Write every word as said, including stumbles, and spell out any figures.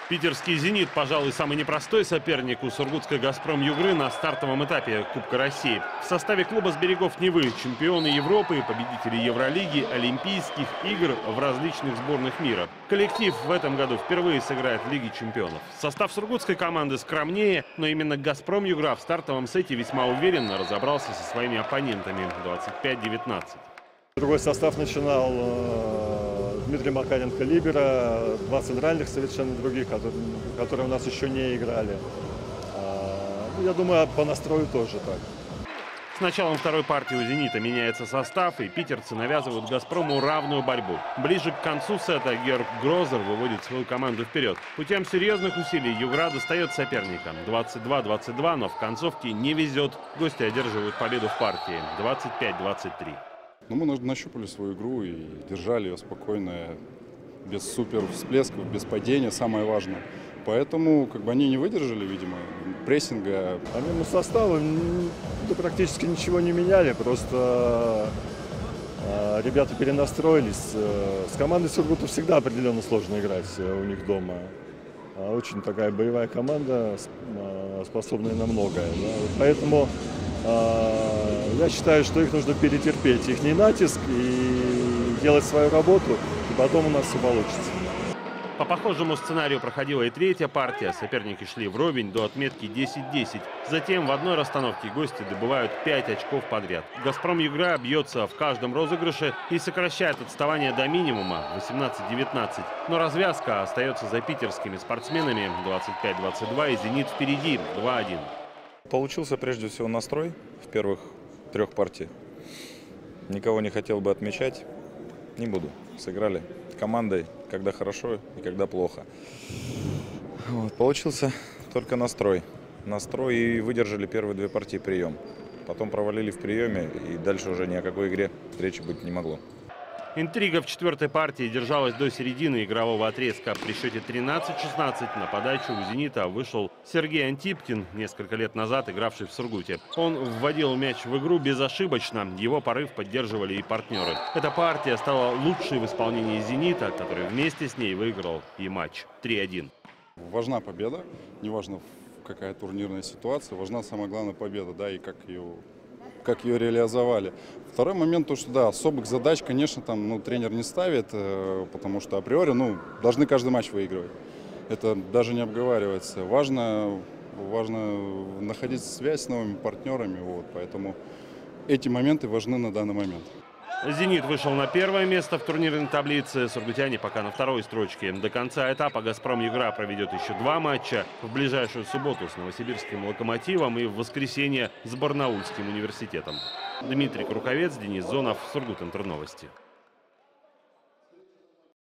Питерский «Зенит», пожалуй, самый непростой соперник у сургутской «Газпром Югры» на стартовом этапе Кубка России. В составе клуба с берегов Невы чемпионы Европы, победители Евролиги, Олимпийских игр в различных сборных мира. Коллектив в этом году впервые сыграет в Лиге чемпионов. Состав сургутской команды скромнее, но именно «Газпром Югра» в стартовом сете весьма уверенно разобрался со своими оппонентами двадцать пять девятнадцать. Другой состав начинал Дмитрий Макаренко либеро, два центральных совершенно других, которые, которые у нас еще не играли. Я думаю, по настрою тоже так. С началом второй партии у «Зенита» меняется состав, и питерцы навязывают «Газпрому» равную борьбу. Ближе к концу сета Георг Грозер выводит свою команду вперед. Путем серьезных усилий Югра достает соперника. двадцать два двадцать два, но в концовке не везет. Гости одерживают победу в партии двадцать пять двадцать три. Но мы нащупали свою игру и держали ее спокойно, без супер всплесков, без падения, самое важное. Поэтому как бы они не выдержали, видимо, прессинга. Помимо состава да, практически ничего не меняли, просто э, ребята перенастроились. С командой Сургута всегда определенно сложно играть у них дома. Очень такая боевая команда, способная на многое. Да? Поэтому э, я считаю, что их нужно перетерпеть, их натиск и делать свою работу, и потом у нас все получится. По похожему сценарию проходила и третья партия. Соперники шли вровень до отметки десять десять. Затем в одной расстановке гости добывают пять очков подряд. «Газпром Югра» бьется в каждом розыгрыше и сокращает отставание до минимума восемнадцать девятнадцать. Но развязка остается за питерскими спортсменами двадцать пять двадцать два, и «Зенит» впереди два один. Получился прежде всего настрой в первых трех партиях. Никого не хотел бы отмечать. Не буду. Сыграли командой, когда хорошо и когда плохо. Вот. Получился только настрой. Настрой и выдержали первые две партии прием. Потом провалили в приеме, и дальше уже ни о какой игре речи быть не могло. Интрига в четвертой партии держалась до середины игрового отрезка. При счете тринадцать шестнадцать на подачу у «Зенита» вышел Сергей Антипкин, несколько лет назад игравший в Сургуте. Он вводил мяч в игру безошибочно. Его порыв поддерживали и партнеры. Эта партия стала лучшей в исполнении «Зенита», который вместе с ней выиграл и матч три один. Важна победа, неважно какая турнирная ситуация, важна самая главная победа, да, и как ее... как ее реализовали. Второй момент, то, что да, особых задач, конечно, там ну, тренер не ставит, э, потому что априори ну, должны каждый матч выигрывать. Это даже не обговаривается. Важно, важно находить связь с новыми партнерами, вот, поэтому эти моменты важны на данный момент. «Зенит» вышел на первое место в турнирной таблице. Сургутяне пока на второй строчке. До конца этапа «Газпром Югра» проведет еще два матча. В ближайшую субботу с новосибирским «Локомотивом» и в воскресенье с Барнаульским университетом. Дмитрий Круковец, Денис Зонов, Сургут Интер Новости.